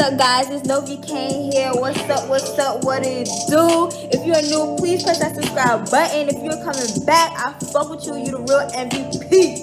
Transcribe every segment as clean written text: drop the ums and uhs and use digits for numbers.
up, guys? It's Noviicane here. What's up? What it do? If you're new, please press that subscribe button. If you're coming back, I fuck with you. You the real MVP.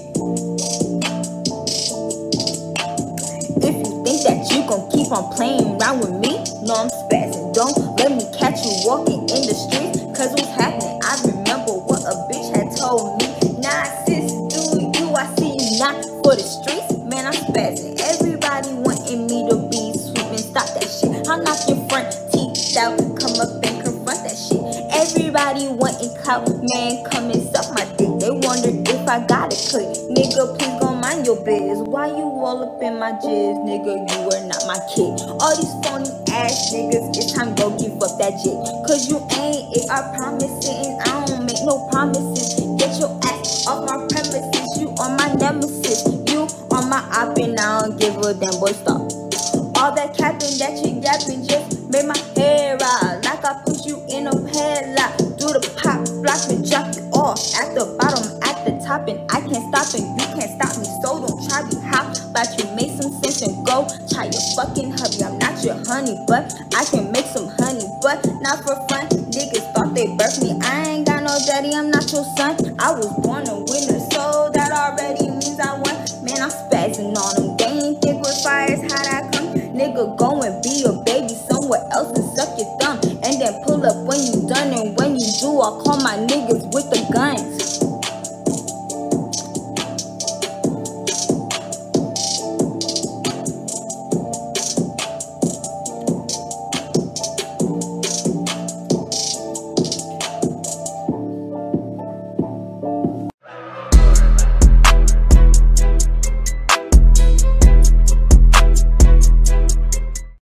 If you think that you gon' keep on playing around with me, no, I'm spazzing. Don't let me catch you walking in the streets. Cause what's happening? I remember what a bitch had told me. Nah, sis, do you? I see you not for the streets. Man, I'm spazzing. Everybody wanting me to be sweet, man. Stop that shit. I'll knock your front teeth out. Come up and confront that shit. Everybody wanting clout, man. Come and suck my dick. They wonder if I got a click. Nigga, please gon' mind your biz. Why you all up in my jizz? Nigga, you are not my kid. All these phony ass niggas, it's time to go give up that jit. Cause you ain't it, I promise it. And I don't make no promises. Get your ass off my premises. You are my nemesis. You are my op and I don't give a damn, boy, stop. All that capping that you yapping just made my hair rise. Like I put you in a headlock. Do the pop, block me, drop you off. At the bottom, at the top, and I can't stop and you can't stop me. So don't try to hop, but you make some sense and go try your fucking hubby. I'm not your honey, but I can make some honey, but not for fun. Niggas thought they birthed me. I ain't got no daddy, I'm not your son. I was born a winner, so that already means I won. Man, I'm spazzing on them. They ain't think with fires, how that come? Nigga, go and be a baby somewhere else and suck your thumb. And then pull up when you done, and when you do, I'll call my niggas with the guns.